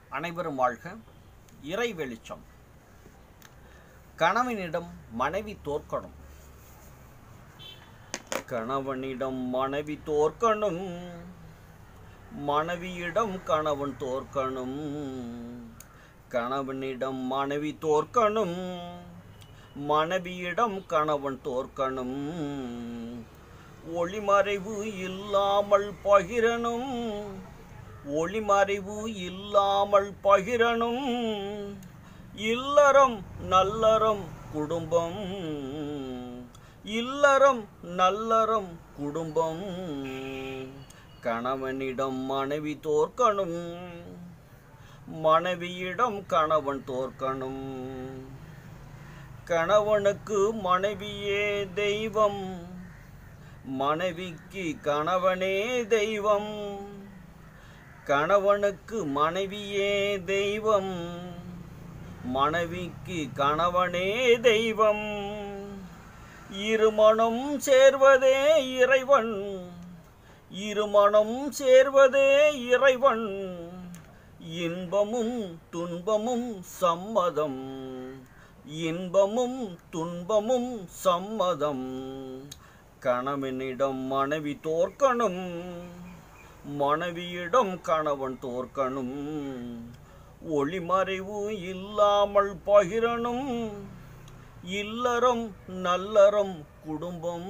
அனைவரும் வாழ்க. இறை வெளிச்சம். கணவனிடம் மனைவி தோற்கணும். கணவனிடம் மனைவி தோற்கணும், மனைவியிடம் கணவன் தோற்கணும். கணவனிடம் மனைவி தோற்கணும், மனைவியிடம் கணவன் தோற்கணும். ஒளிமறைவு இல்லாமல் பகிரணும், ஒளிமறைவு இல்லாமல் பகிரணும். இல்லறம் நல்லறம் குடும்பம், இல்லறம் நல்லறம் குடும்பம். கணவனிடம் மனைவி தோற்கணும், மனைவியிடம் கணவன் தோற்கணும். கணவனுக்கு மனைவியே தெய்வம், மனைவிக்கு கணவனே தெய்வம். கணவனுக்கு மனைவியே தெய்வம், மனைவிக்கு கணவனே தெய்வம். இருமணம் சேர்வதே இறைவன், இருமணம் சேர்வதே இறைவன். இன்பமும் துன்பமும் சம்மதம், இன்பமும் துன்பமும் சம்மதம். கணவனிடம் மனைவி தோற்கணும், மனைவியிடம் கணவன் தோற்கணும். ஒளிமறைவு இல்லாமல் பகிரணும், இல்லறம் நல்லறம் குடும்பம்.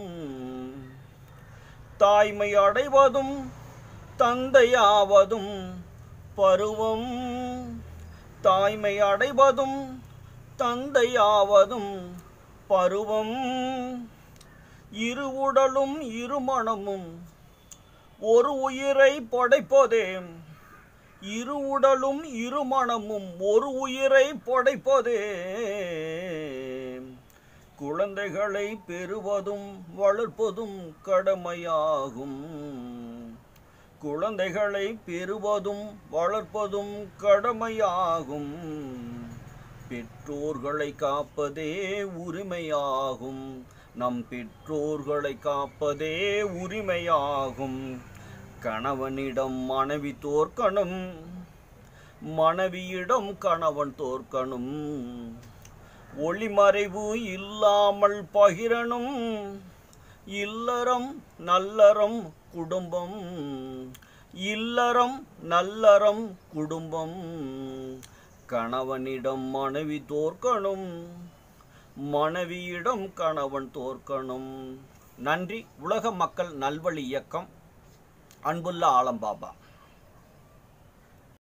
தாய்மை அடைவதும் தந்தையாவதும் பருவம், தாய்மை அடைவதும் தந்தையாவதும் பருவம். இரு உடலும் இரு மனமும் ஒரு உயிரை படைப்பதே, இரு உடலும் இரு மனமும் ஒரு உயிரை படைப்பதே. குழந்தைகளை பெறுவதும் வளர்ப்பதும் கடமையாகும், குழந்தைகளை பெறுவதும் வளர்ப்பதும் கடமையாகும். பெற்றோர்களை காப்பதே உரிமையாகும், நம் பெற்றோர்களை காப்பதே உரிமையாகும். கணவனிடம் மனைவி தோற்கணும், மனைவியிடம் கணவன் தோற்கணும். ஒளிமறைவு இல்லாமல் பகிரணும், இல்லறம் நல்லறம் குடும்பம், இல்லறம் நல்லறம் குடும்பம். கணவனிடம் மனைவி தோற்கணும், மனைவியிடம் கணவன் தோற்கணும். நன்றி. உலக மக்கள் நல்வழி இயக்கம். அன்புள்ள ஆலம்பாபா.